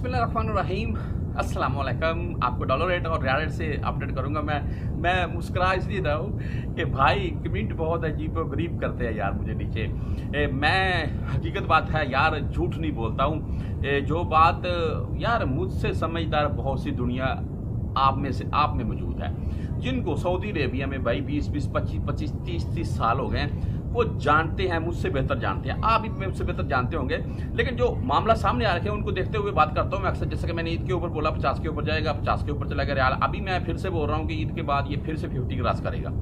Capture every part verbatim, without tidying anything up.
बिस्मिल्लाहिर्रहमानिर्रहीम, अस्सलाम वालेकुम। आपको डॉलर रेट और रियाल रेट से अपडेट करूंगा। मैं मैं मुस्कुरा इसलिए रहा हूँ कि भाई कमेंट बहुत अजीब और गरीब करते हैं यार मुझे नीचे। ए, मैं हकीकत बात है यार, झूठ नहीं बोलता हूँ। जो बात यार मुझसे समझदार बहुत सी दुनिया आप में से आप में मौजूद है, जिनको सऊदी अरेबिया में भाई बीस बीस पच्चीस पच्चीस तीस तीस साल हो गए, वो जानते हैं, मुझसे बेहतर जानते हैं। आप भी मुझसे बेहतर जानते होंगे, लेकिन जो मामला सामने आ रखे हैं उनको देखते हुए बात करता हूँ मैं अक्सर। जैसे कि मैंने ईद के ऊपर बोला पचास के ऊपर जाएगा, पचास के ऊपर चला गया रियाल। अभी मैं फिर से बोल रहा हूँ कि ईद के बाद ये फिर से फिफ्टी क्रॉस करेगा।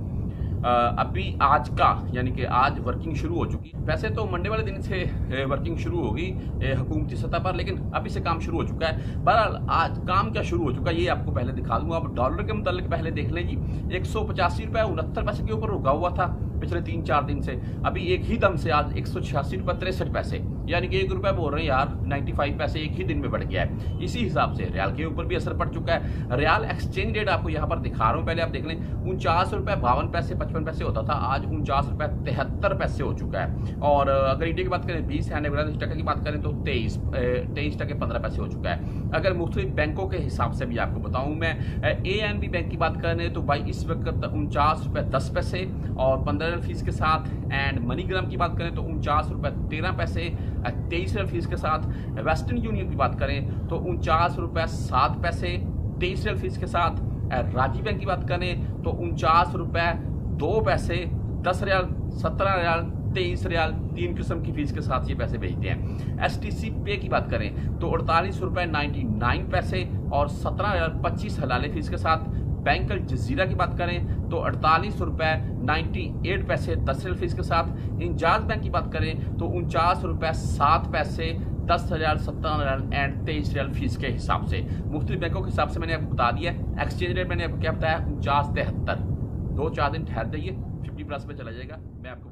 अभी आज का यानी कि आज वर्किंग शुरू हो चुकी। वैसे तो मंडे वाले दिन से वर्किंग शुरू होगी हुकूमती सतह पर, लेकिन अभी से काम शुरू हो चुका है। बहरहाल आज काम क्या शुरू हो चुका है ये आपको पहले दिखा दूंगा। अब डॉलर के मुतालिक पहले देख लें जी, एक सौ पचासी रुपये उनहत्तर पैसे के ऊपर रुका हुआ था पिछले तीन चार दिन से। अभी एक ही दम से आज एक सौ छियासी रुपये तिरसठ पैसे यानी कि एक रुपया बोल रहे हैं यार पचानवे पैसे एक ही दिन में बढ़ गया है। इसी हिसाब से रियाल के ऊपर भी असर पड़ चुका है। रियाल एक्सचेंज रेट आपको यहाँ पर दिखा रहा हूँ, पहले आप देख लें। उनचास रुपये बावन पैसे पचपन पैसे होता था, आज उनचास रुपये तिहत्तर पैसे हो चुका है। और अगर इंडिया की बात करें बीस है टका की बात करें तो तेईस तेईस टके पंद्रह पैसे हो चुका है। अगर मुख्तलिफ बैंकों के हिसाब से भी आपको बताऊँ मैं, ए एन बी बैंक की बात करें तो भाई इस वक्त उनचास रुपये दस पैसे और पंद्रह फीस के साथ। एंड मनीग्राम की बात करें तो उनचास रुपये तेरह पैसे तेईस फीस के साथ। वेस्टर्न यूनियन की बात करें तो उनचास रुपये सात पैसे तेईस फीस के साथ। राजीव बैंक की बात करें तो उनचास रुपये दो पैसे दस रियाल सत्रह रियाल तेईस रियाल तीन किस्म की फीस के साथ ये पैसे भेजते हैं। एस टी सी पे की बात करें तो अड़तालीस रुपये नाइन्टी नाइन पैसे और सत्रह रियाल पच्चीस हलाले फीस के साथ। बैंक अल जजीरा की बात करें तो अड़तालीस रुपये नाइन्टी एट पैसे दस रियाल फीस के साथ। इंजाज बैंक की बात करें तो उनचास रुपये सात पैसे दस हजार सत्तर रियाल एंड तेईस रियाल फीस के हिसाब से। मुख्तलिफ बैंकों के हिसाब से मैंने आपको बता दिया। एक्सचेंज रेट मैंने आपको क्या बताया, उनचास तिहत्तर। दो चार दिन ठहर जाइए, फिफ्टी प्लस पे चला जाएगा। मैं आपको